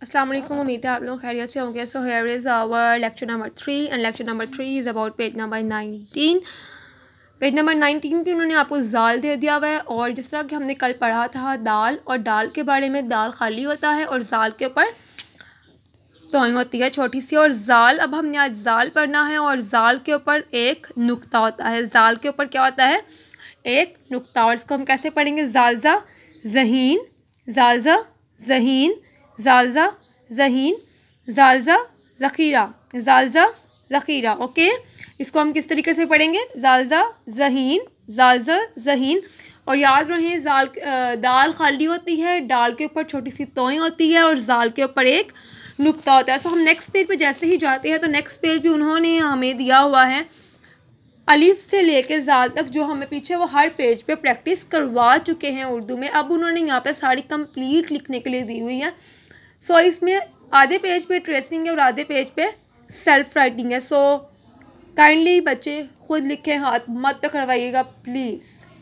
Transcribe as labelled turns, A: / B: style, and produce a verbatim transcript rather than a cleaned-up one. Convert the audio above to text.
A: अस्सलाम वालेकुम, उम्मीद है आप लोग खैरियत से होंगे। So here is our lecture number three and lecture number three is about page number nineteen. Page number nineteen पे उन्होंने आपको जाल दे दिया हुआ है, और जिस तरह कि हमने कल पढ़ा था दाल और दाल के बारे में, दाल खाली होता है और जाल के ऊपर तोइंग होती है छोटी सी, और जाल अब हमने आज जाल पढ़ना है, और जाल के ऊपर एक नुक्ता होता है। जाल के ऊपर क्या होता है? एक नुक्ता। और इसको हम कैसे पढ़ेंगे? जालजा जहीन, जालजा जहीन, जालजा जहीन, जालजा ज़ख़ीरा, जालजा ज़ख़ीरा। ओके, इसको हम किस तरीके से पढ़ेंगे? जालजा जहीन, जालजा जहीन। और याद रहे जाल दाल खाली होती है, दाल के ऊपर छोटी सी तोई होती है, और जाल के ऊपर एक नुक्ता होता है। सो हम नेक्स्ट पेज पे जैसे ही जाते हैं तो नेक्स्ट पेज भी उन्होंने हमें दिया हुआ है अलिफ से लेके जाल तक, जो हमें पीछे वो हर पेज पे प्रैक्टिस करवा चुके हैं उर्दू में। अब उन्होंने यहाँ पे सारी कंप्लीट लिखने के लिए दी हुई है। सो इसमें आधे पेज पे ट्रेसिंग है और आधे पेज पे सेल्फ राइटिंग है। सो काइंडली बच्चे खुद लिखें, हाथ मत पे करवाइएगा प्लीज़।